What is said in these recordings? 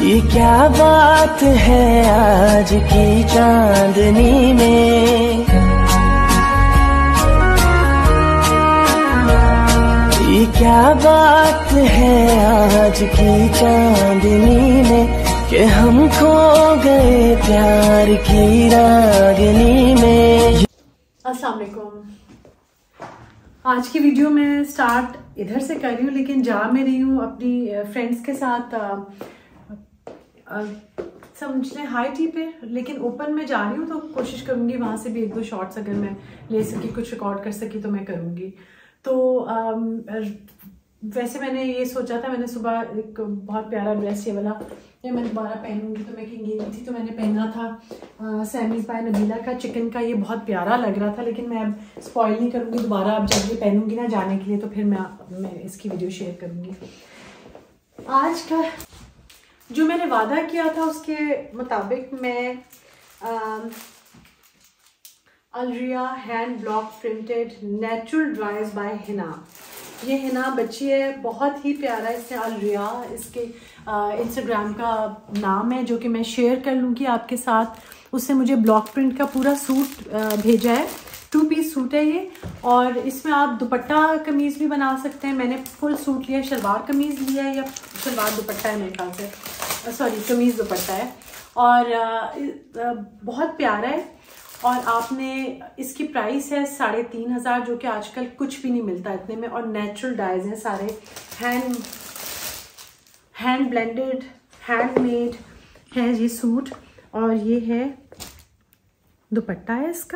ये क्या बात है आज की चांदनी में, ये क्या बात है आज की चांदनी में, कि हम खो गए प्यार की रागनी में। अस्सलाम वालेकुम। आज की वीडियो मैं स्टार्ट इधर से कर रही हूँ, लेकिन जा मैं रही हूँ अपनी फ्रेंड्स के साथ समझ लें हाई टी पे, लेकिन ओपन में जा रही हूँ तो कोशिश करूँगी वहाँ से भी एक दो शॉट्स अगर मैं ले सकी, कुछ रिकॉर्ड कर सकी तो मैं करूँगी। तो वैसे मैंने ये सोचा था, मैंने सुबह एक बहुत प्यारा ड्रेस ये वाला ये मैं दोबारा पहनूंगी तो मैं कहीं गई थी तो मैंने पहना था सैमीज बाय नबीला का चिकन का, ये बहुत प्यारा लग रहा था, लेकिन मैं अब स्पॉइल नहीं करूँगी दोबारा। अब जब ये पहनूंगी ना जाने के लिए तो फिर मैं इसकी वीडियो शेयर करूँगी। आज का जो मैंने वादा किया था उसके मुताबिक मैं अलरिया hand block printed natural dyes by Hina, ये हिना बच्ची है, बहुत ही प्यारा इससे अलरिया इसके इंस्टाग्राम का नाम है, जो कि मैं शेयर कर लूँगी आपके साथ। उससे मुझे ब्लॉक प्रिंट का पूरा सूट भेजा है, 2 पीस सूट है ये, और इसमें आप दुपट्टा कमीज़ भी बना सकते हैं। मैंने फुल सूट लिया, शलवार कमीज़ लिया है या शलवार दुपट्टा है मेरे ख्याल से, सॉरी कमीज़ दुपट्टा है, और बहुत प्यारा है। और आपने इसकी प्राइस है 3500, जो कि आजकल कुछ भी नहीं मिलता इतने में, और नेचुरल डाइज हैं सारे, हैंड ब्लेंडेड हैंडमेड है ये सूट, और ये है दुपट्टा है इसका,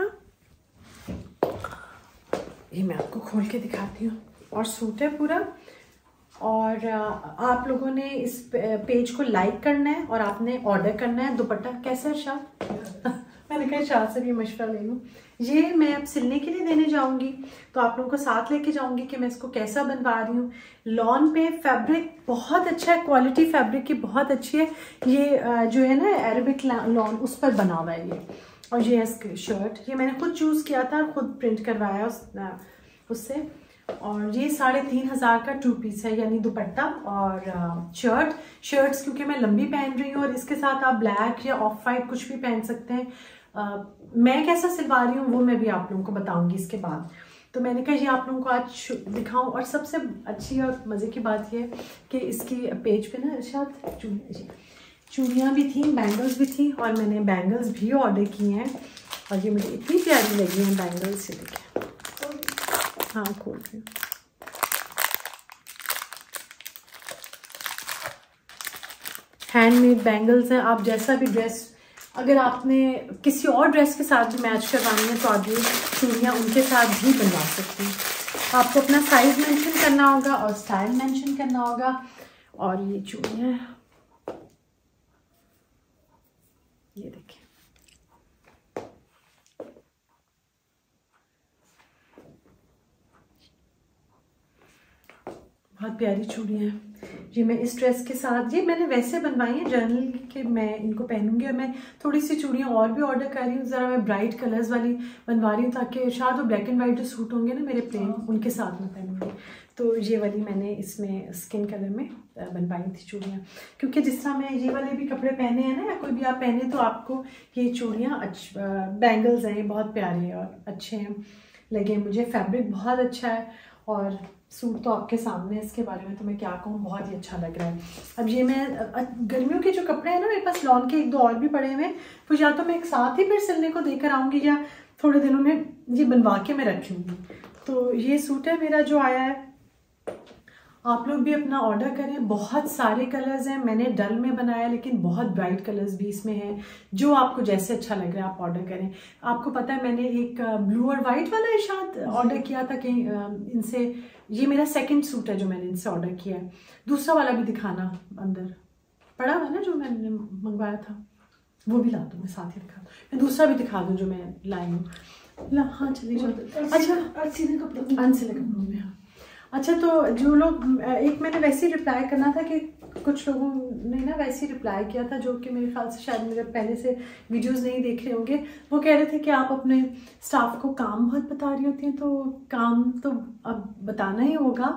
ये मैं आपको खोल के दिखाती हूँ, और सूट है पूरा। और आप लोगों ने इस पेज को लाइक करना है और आपने ऑर्डर करना है। दुपट्टा कैसा है शाह? मैंने कहा शाह से भी मशवरा ले लूँ। ये मैं अब सिलने के लिए देने जाऊंगी तो आप लोगों को साथ लेके जाऊंगी कि मैं इसको कैसा बनवा रही हूँ। लॉन पे फैब्रिक बहुत अच्छा है, क्वालिटी फैब्रिक की बहुत अच्छी है। ये जो है ना अरेबिक लॉन उस पर बना हुआ है ये, और ये है शर्ट, ये मैंने खुद चूज़ किया था, खुद प्रिंट करवाया उससे। और ये 3500 का 2 पीस है, यानी दुपट्टा और शर्ट्स क्योंकि मैं लंबी पहन रही हूँ, और इसके साथ आप ब्लैक या ऑफ वाइट कुछ भी पहन सकते हैं। मैं कैसा सिलवा रही हूँ वो मैं भी आप लोगों को बताऊंगी इसके बाद। तो मैंने कहा ये आप लोगों को आज दिखाऊं। और सबसे अच्छी और मज़े की बात ये कि इसकी पेज पे ना शायद चूड़ियाँ भी थी, बैंगल्स भी थी, और मैंने बैंगल्स भी ऑर्डर किए हैं, और ये मुझे इतनी प्यारी लगी हैं बैंगल्स। देखिए, हाँ खोल रही हूँ। हैंडमेड बैंगल्स हैं, आप जैसा भी ड्रेस, अगर आपने किसी और ड्रेस के साथ भी मैच करवानी है तो आप ये चूड़ियाँ उनके साथ भी बनवा सकते हैं। आपको अपना साइज मेंशन करना होगा और स्टाइल मेंशन करना होगा। और ये चूड़ियाँ ये देखिए, बहुत प्यारी चूड़ियाँ हैं। ये मैं इस ड्रेस के साथ, ये मैंने वैसे बनवाई है जर्नल के, मैं इनको पहनूंगी। और मैं थोड़ी सी चूड़ियाँ और भी ऑर्डर कर रही हूँ, ज़रा मैं ब्राइट कलर्स वाली बनवा रही हूँ, ताकि शायद वो ब्लैक एंड वाइट जो सूट होंगे ना मेरे प्लेन, उनके साथ में पहनूंगी। तो ये वाली मैंने इसमें स्किन कलर में बनवाई थी चूड़ियाँ, क्योंकि जिस तरह मैं ये वाले भी कपड़े पहने हैं ना, या कोई भी आप पहने तो आपको ये चूड़ियाँ बैंगल्स हैं बहुत प्यारे और अच्छे हैं लगे मुझे। फैब्रिक बहुत अच्छा है, और सूट तो आपके सामने है, इसके बारे में तो मैं क्या कहूँ, बहुत ही अच्छा लग रहा है। अब ये मैं गर्मियों के जो कपड़े हैं ना, मेरे पास लॉन के 1-2 और भी पड़े हुए हैं, तो या तो मैं एक साथ ही फिर सिलने को देकर आऊँगी, या थोड़े दिनों में ये बनवा के मैं रख लूँगी। तो ये सूट है मेरा जो आया है, आप लोग भी अपना ऑर्डर करें। बहुत सारे कलर्स हैं, मैंने डल में बनाया, लेकिन बहुत ब्राइट कलर्स भी इसमें हैं। जो आपको जैसे अच्छा लग रहा है आप ऑर्डर करें। आपको पता है मैंने एक ब्लू और वाइट वाला इशाद ऑर्डर किया था कि इनसे, ये मेरा सेकंड सूट है जो मैंने इनसे ऑर्डर किया है। दूसरा वाला भी दिखाना, अंदर पड़ा हुआ ना जो मैंने मंगवाया था, वो भी ला दूँ, मैं साथ ही दिखा दूँ, मैं दूसरा भी दिखा दूँ जो मैं लाई हूँ। हाँ चलिए चलो। अच्छा अनसिले कपड़ों में, हाँ अच्छा। तो जो लोग, एक मैंने वैसे ही रिप्लाई करना था कि कुछ लोगों ने ना वैसे ही रिप्लाई किया था, जो कि मेरे ख्याल से शायद मेरे पहले से वीडियोस नहीं देख रहे होंगे। वो कह रहे थे कि आप अपने स्टाफ को काम बहुत बता रही होती हैं, तो काम तो अब बताना ही होगा।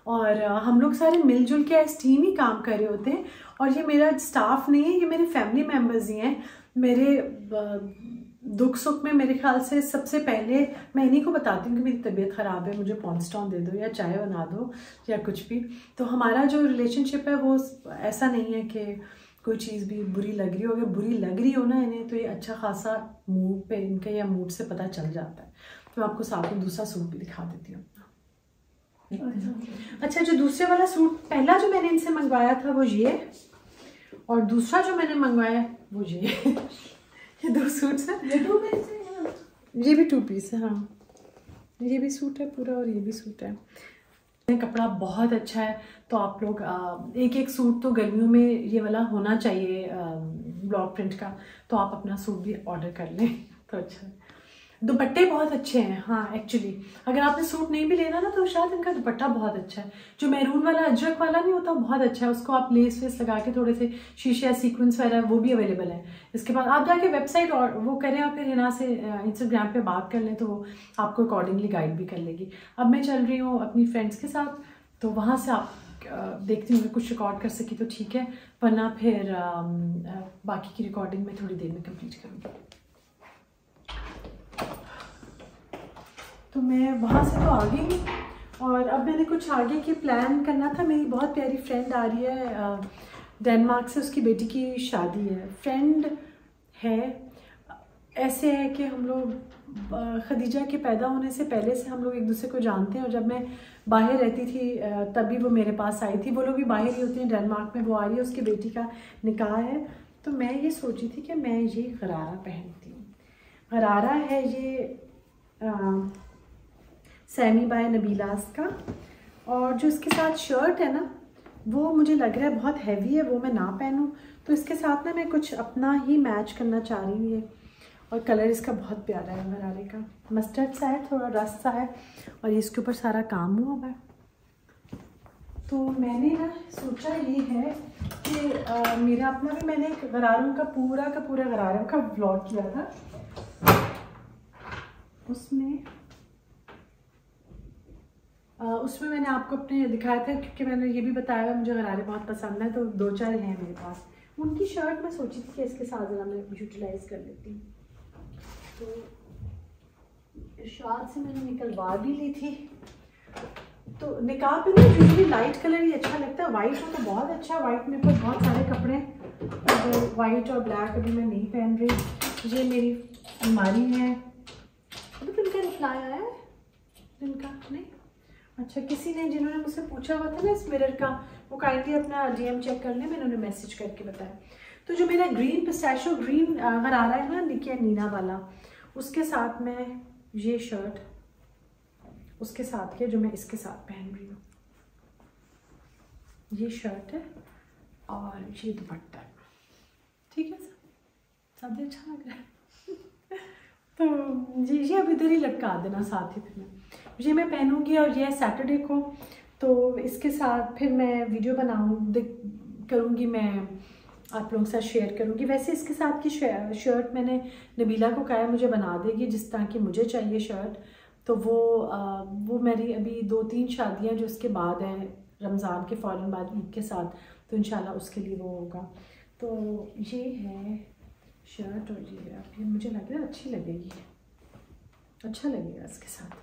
और हम लोग सारे मिलजुल के एज टीम ही काम कर रहे होते हैं। और ये मेरा स्टाफ नहीं है, ये मेरे फैमिली मेम्बर्स ही हैं। मेरे दुख सुख में मेरे ख्याल से सबसे पहले मैं इन्हीं को बताती हूँ कि मेरी तबीयत ख़राब है, मुझे पॉन्स्टॉन दे दो या चाय बना दो या कुछ भी। तो हमारा जो रिलेशनशिप है वो ऐसा नहीं है कि कोई चीज़ भी बुरी लग रही हो, अगर बुरी लग रही हो ना इन्हें, तो ये अच्छा खासा मूड पे इनका या मूड से पता चल जाता है। तो मैं आपको साथ में दूसरा सूट भी दिखा देती हूँ। अच्छा, जो दूसरे वाला सूट पहला जो मैंने इनसे मंगवाया था वो ये, और दूसरा जो मैंने मंगवाया वो ये 2 सूट्स हैं। ये 2 पीस है, ये भी 2 पीस है। हाँ, ये भी सूट है पूरा और ये भी सूट है। कपड़ा बहुत अच्छा है, तो आप लोग एक एक सूट तो गर्मियों में ये वाला होना चाहिए ब्लॉक प्रिंट का, तो आप अपना सूट भी ऑर्डर कर लें तो अच्छा है। दुपट्टे बहुत अच्छे हैं। हाँ, एक्चुअली अगर आपने सूट नहीं भी लेना ना तो शायद इनका दुपट्टा बहुत अच्छा है। जो मैरून वाला अजरक वाला नहीं होता बहुत अच्छा है, उसको आप लेस वेस लगा के थोड़े से शीशे या सीक्वेंस वगैरह वो भी अवेलेबल है। इसके बाद आप जाके वेबसाइट और वो करें और फिर यहाँ से इंस्टाग्राम पे बात कर लें तो वो आपको अकॉर्डिंगली गाइड भी कर लेगी। अब मैं चल रही हूँ अपनी फ्रेंड्स के साथ, तो वहाँ से आप देखती हूँ कुछ रिकॉर्ड कर सकी तो ठीक है, वरना फिर बाकी की रिकॉर्डिंग मैं थोड़ी देर में कंप्लीट करूँगी। तो मैं वहाँ से तो आ गई और अब मैंने कुछ आगे की प्लान करना था। मेरी बहुत प्यारी फ्रेंड आ रही है डेनमार्क से, उसकी बेटी की शादी है। फ्रेंड है, ऐसे है कि हम लोग खदीजा के पैदा होने से पहले से हम लोग एक दूसरे को जानते हैं, और जब मैं बाहर रहती थी तभी वो मेरे पास आई थी। वो लोग भी बाहर ही होते हैं डेनमार्क में। वो आ रही है, उसकी बेटी का निकाह है, तो मैं ये सोची थी कि मैं ये गरारा पहनती हूँ। गरारा है ये सैमी बाय नबीलास का, और जो इसके साथ शर्ट है ना वो मुझे लग रहा है बहुत हैवी है, वो मैं ना पहनूं, तो इसके साथ ना मैं कुछ अपना ही मैच करना चाह रही हूँ। ये और कलर इसका बहुत प्यारा है, गरारे का मस्टर्ड सा है, थोड़ा रस्ट सा है, और इसके ऊपर सारा काम हुआ हुआ है। तो मैंने ना सोचा ये है कि मेरा अपना भी, मैंने गरारों का पूरा गरारों का व्लॉग किया था, उसमें मैंने आपको अपने दिखाया था, क्योंकि मैंने ये भी बताया है मुझे गरारे बहुत पसंद है, तो 2-4 हैं मेरे पास। उनकी शर्ट मैं सोची थी कि इसके साथ ज़रा मैं यूटिलाइज कर लेती हूँ, तो इरशाद से मैंने निकलवा भी ली थी। तो निकाह पे ना यूजुअली लाइट कलर ही अच्छा लगता है, वाइट हो तो बहुत अच्छा। वाइट में पर बहुत सारे कपड़े, तो वाइट और ब्लैक अभी मैं नहीं पहन रही। ये मेरी अलमारी है। अभी तो इनका रिप्लाई आया है, इनका नहीं। अच्छा, किसी ने जिन्होंने मुझसे पूछा हुआ था ना इस मिरर का, वो काइंडली अपना डीएम चेक कर लें, मैंने उन्हें मैसेज करके बताया। तो जो मेरा ग्रीन पिस्ताशियो ग्रीन गरारा है ना, निकिया नीना वाला, उसके साथ मैं ये शर्ट उसके साथ के जो मैं इसके साथ पहन रही हूँ, ये शर्ट है और ये दुपट्टा है। ठीक है, सब अच्छा लग रहा है। तो ये अब इधर ही लटका देना साथ ही में, ये मैं पहनूंगी। और ये सैटरडे को, तो इसके साथ फिर मैं वीडियो करूँगी, मैं आप लोगों के साथ शेयर करूँगी। वैसे इसके साथ की शर्ट मैंने नबीला को कहा है मुझे बना देगी जिस तरह की मुझे चाहिए शर्ट। तो वो मेरी अभी 2-3 शादियाँ जो उसके बाद हैं, रमज़ान के फ़ौरन बाद ईद के साथ, तो इंशाल्लाह उसके लिए वो होगा। तो ये है शर्ट, और ये मुझे लग रहा है अच्छी लगेगी, अच्छा लगेगा इसके साथ।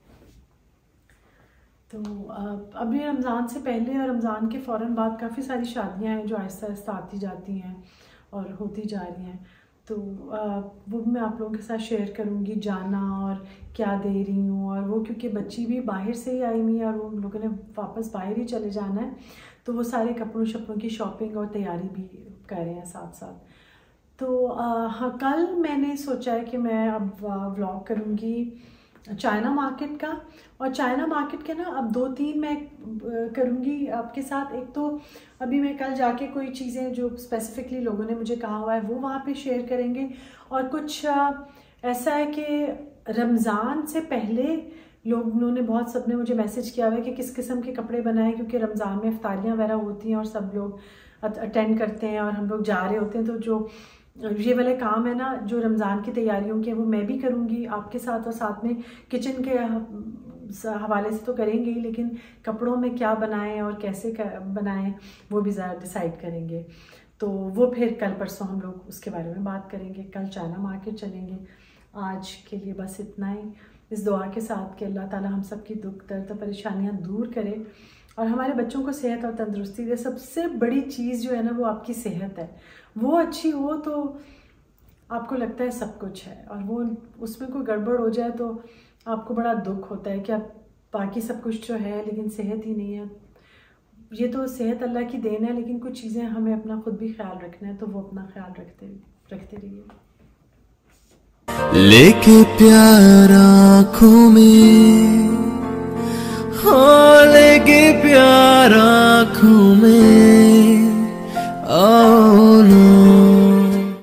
तो अभी रमज़ान से पहले और रमज़ान के फ़ौरन बाद काफ़ी सारी शादियां हैं जो आहिस्ता आहिस्ता आती जाती हैं और होती जा रही हैं। तो वो मैं आप लोगों के साथ शेयर करूँगी, जाना और क्या दे रही हूँ। और वो क्योंकि बच्ची भी बाहर से ही आई हुई है और वो लोगों ने वापस बाहर ही चले जाना है, तो वो सारे कपड़ों शपड़ों की शॉपिंग और तैयारी भी कर रहे हैं साथ साथ। तो हाँ, कल मैंने सोचा है कि मैं अब व्लॉग करूँगी चाइना मार्केट का, और चाइना मार्केट के ना अब 2-3 मैं करूँगी आपके साथ। एक तो अभी मैं कल जाके कोई चीज़ें जो स्पेसिफिकली लोगों ने मुझे कहा हुआ है वो वहाँ पे शेयर करेंगे, और कुछ ऐसा है कि रमज़ान से पहले लोगों ने सबने मुझे मैसेज किया हुआ है कि किस किस्म के कपड़े बनाएं, क्योंकि रमज़ान में इफ्तारियाँ वगैरह होती हैं और सब लोग अटेंड करते हैं और हम लोग जा रहे होते हैं। तो जो ये वाले काम है ना जो रमज़ान की तैयारियों के, वो मैं भी करूँगी आपके साथ, और साथ में किचन के हवाले से तो करेंगे ही, लेकिन कपड़ों में क्या बनाएं और कैसे बनाएं वो भी ज़रा डिसाइड करेंगे। तो वो फिर कल परसों हम लोग उसके बारे में बात करेंगे। कल चाइना मार्केट चलेंगे। आज के लिए बस इतना ही, इस दुआ के साथ कि अल्लाह ताला हम सब की दुख दर्द परेशानियां दूर करे और हमारे बच्चों को सेहत और तंदुरुस्ती दे। सबसे बड़ी चीज़ जो है ना वो आपकी सेहत है। वो अच्छी हो तो आपको लगता है सब कुछ है, और वो उसमें कोई गड़बड़ हो जाए तो आपको बड़ा दुख होता है कि आप बाकी सब कुछ जो है लेकिन सेहत ही नहीं है। ये तो सेहत अल्लाह की देन है, लेकिन कुछ चीज़ें हमें अपना खुद भी ख्याल रखना है, तो वो अपना ख्याल रखते रहिए। लेके प्यार आँखों में, हाँ लेके प्यार आँखों में,